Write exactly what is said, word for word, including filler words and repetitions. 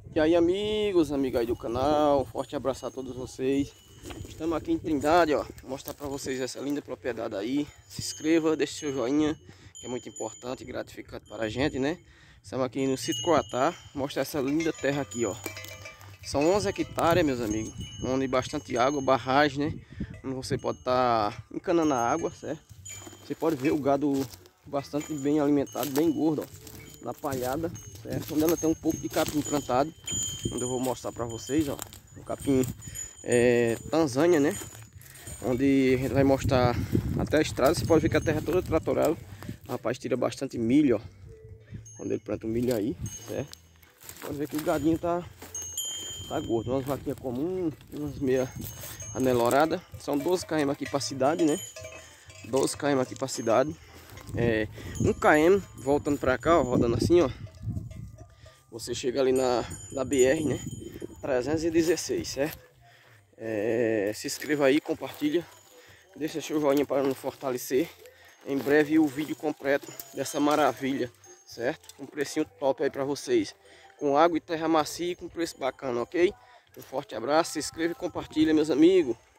E aí, amigos, amigas aí do canal, um forte abraço a todos vocês. Estamos aqui em Trindade, ó, vou mostrar para vocês essa linda propriedade aí. Se inscreva, deixe seu joinha, que é muito importante e gratificante para a gente, né? Estamos aqui no sítio Croatá, mostrar essa linda terra aqui, ó. São onze hectares, meus amigos, onde bastante água, barragem, né? Onde você pode estar tá encanando a água, certo? Você pode ver o gado bastante bem alimentado, bem gordo, ó, na palhada, certo? Onde ela tem um pouco de capim plantado, onde eu vou mostrar para vocês, ó, o capim é, Tanzânia, né? Onde a gente vai mostrar até a estrada. Você pode ver que a terra é toda tratorada. O rapaz tira bastante milho, ó, quando ele planta o milho aí, certo? Pode ver que o gadinho tá, tá gordo. Umas vaquinhas comuns, umas meia aneloradas. São doze quilômetros aqui para a cidade, né? doze quilômetros aqui para a cidade. É, um quilômetro voltando para cá, ó, rodando assim, ó. Você chega ali na, na B R, né? trezentos e dezesseis, certo? É, se inscreva aí, compartilha, deixa seu joinha para nos fortalecer. Em breve o vídeo completo dessa maravilha, certo? Um precinho top aí para vocês, com água e terra macia e com preço bacana, ok? Um forte abraço, se inscreva e compartilha, meus amigos.